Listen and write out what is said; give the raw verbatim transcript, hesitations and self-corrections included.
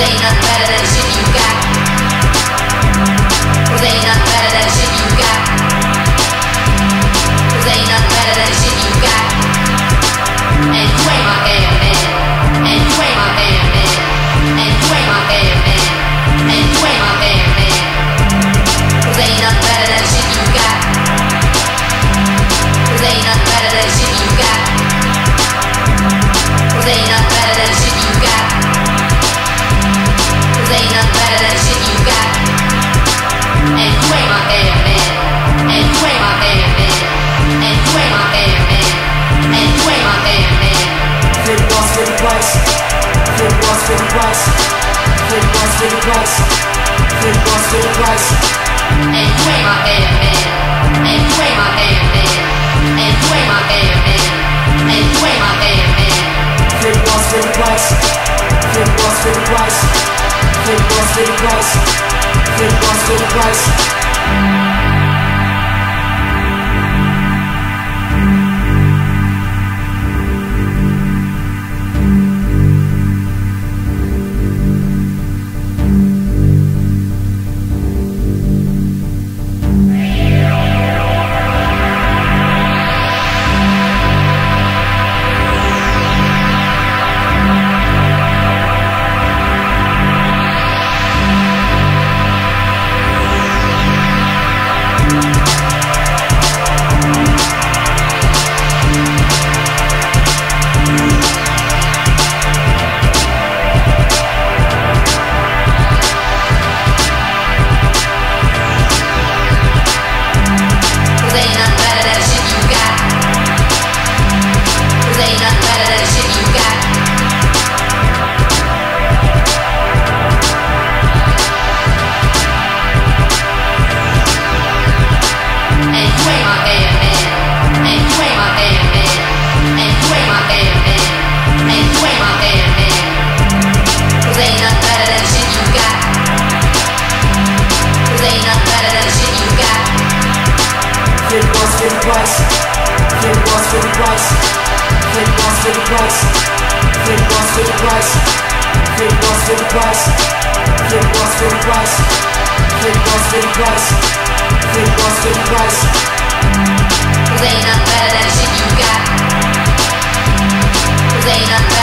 ain't nothing better than the shit you got. Cause ain't nothing better than the shit you got. Cause ain't nothing better than the shit you got. And you ain't my damn man. And you ain't my damn man. And you ain't my damn man. And you ain't my damn man. Cause ain't nothing better than the shit you got. Cause ain't nothing better than the shit you got. Cause ain't nothing better than the shit you got. Cause ain't nothing better than the shit you got. And you ain't my damn man. And you ain't my damn man. And you ain't my damn man. And you ain't my damn man. Good boss for the price. Good boss for the price. Good boss for the price. Good boss for the price. And you ain't my damn man. And you ain't my damn man. And you ain't my damn man. And you ain't my damn man. Good boss for the price. Good boss for the price. Good boss for the price. Good boss for the price. Cause ain't nothing better than the shit you got. Cause ain't nothing